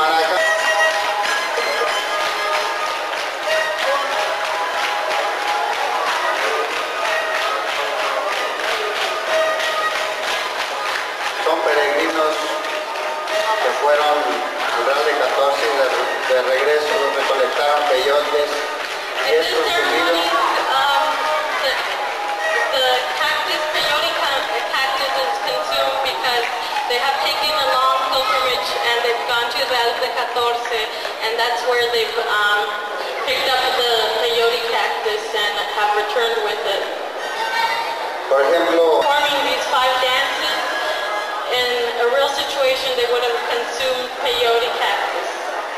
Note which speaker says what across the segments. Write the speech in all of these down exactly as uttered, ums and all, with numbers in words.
Speaker 1: maraca. Son peregrinos que fueron al Real de catorce y de, de regreso recolectaron peyotes. Y
Speaker 2: In
Speaker 1: es
Speaker 2: this ceremony,
Speaker 1: consumido.
Speaker 2: um, the, the cactus, peyote ca- cactus is consumed because they have taken a long pilgrimage and they've gone to the Alpe catorce, and that's where they've um, picked up the peyote cactus and have returned with it.
Speaker 1: Por ejemplo,
Speaker 2: Performing these five dances, in a real situation they would have consumed peyote cactus.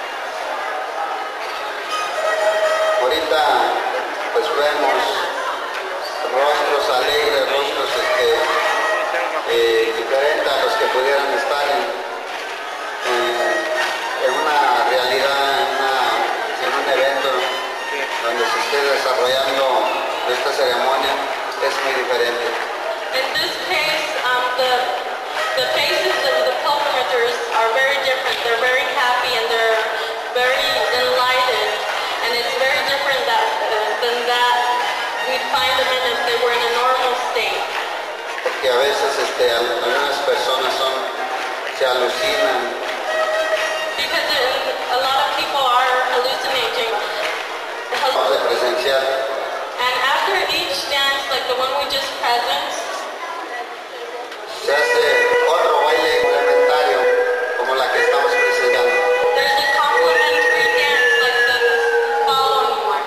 Speaker 1: ahorita pues vemos rostros alegres, rostros este, eh, diferentes a los que pudieran estar en, eh, en una realidad, en, una, en un evento donde se esté desarrollando esta ceremonia, es muy diferente.
Speaker 2: In this case, um, the, the faces of the pilgrimagers are very different. They're very happy and they're very enlightened, and it's very different that, uh, than that we'd find them in if they were in a normal state.
Speaker 1: Porque a veces este, al- algunas personas son, se alucinan,
Speaker 2: Because it, a lot of people are hallucinating.
Speaker 1: vamos a presenciar.
Speaker 2: And after each dance, like the one we just presenced,
Speaker 1: Se hace otro baile complementario como la que estamos presenciando.
Speaker 2: there's a complementary dance like the following one.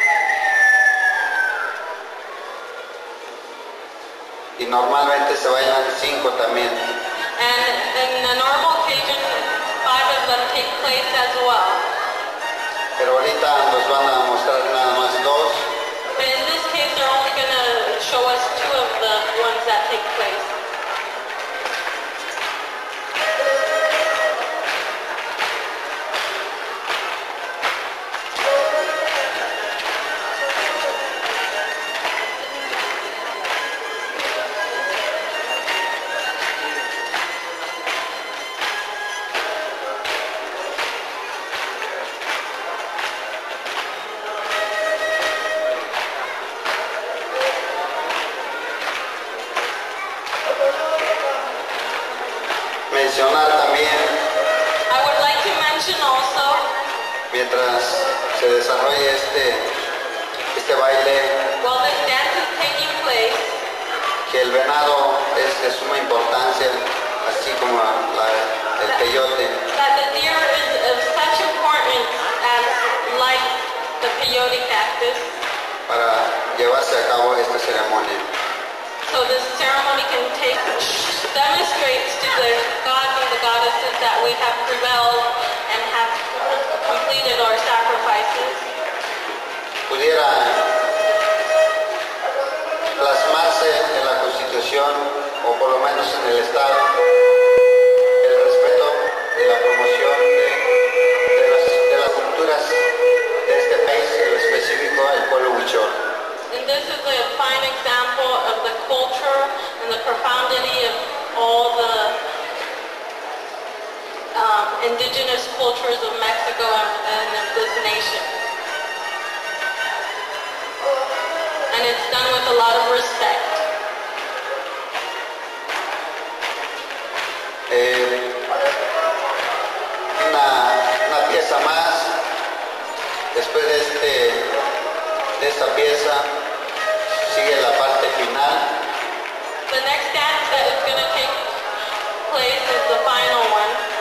Speaker 1: Y normalmente se bailan cinco también.
Speaker 2: And in a normal occasion, five of them take place as well.
Speaker 1: Pero ahorita nos van a mostrar nada más dos.
Speaker 2: But in this case, they're only going to show us two of the ones that take place.
Speaker 1: Mencionar también,
Speaker 2: I would like to mention also,
Speaker 1: mientras se desarrolla este, este baile,
Speaker 2: while this dance is taking place,
Speaker 1: que el venado es de suma importancia, así como la- el peyote.
Speaker 2: that the deer is of such importance as like the peyote cactus.
Speaker 1: Para llevarse a cabo esta ceremonia.
Speaker 2: So this ceremony can take, demonstrates to the gods and the goddesses that we have prevailed and have completed our sacrifices.
Speaker 1: Pudiera plasmarse en la Constitución, o por lo menos en el Estado, el respeto y la promoción de, de las, de las culturas de este país, en específico el pueblo huichol.
Speaker 2: And this is a fine example of the culture and the profundity of all the um, indigenous cultures of Mexico and, and of this nation. And it's done with a lot of respect.
Speaker 1: Eh, una, una pieza más, después de, este, de esta pieza, sigue la parte final.
Speaker 2: The next dance that is going to take place is the final one.